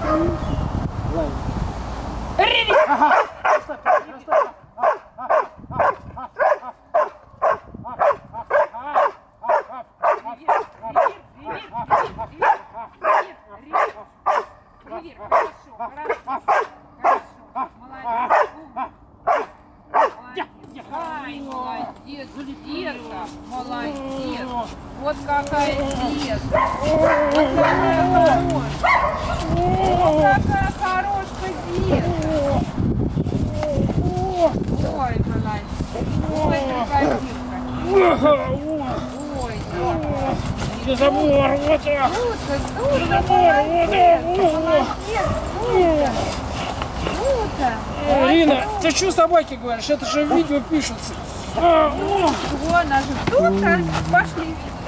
Ага. Молодец. Вот какая детка. Вот какая хорошая. Вот какая хорошая детка. Ой, молодец. Ой, красивая. Ой, За забор, вот так. За забор, вот так. Ирина, ты что собаки говоришь? Это же в видео пишется. Вон, аж тут пошли.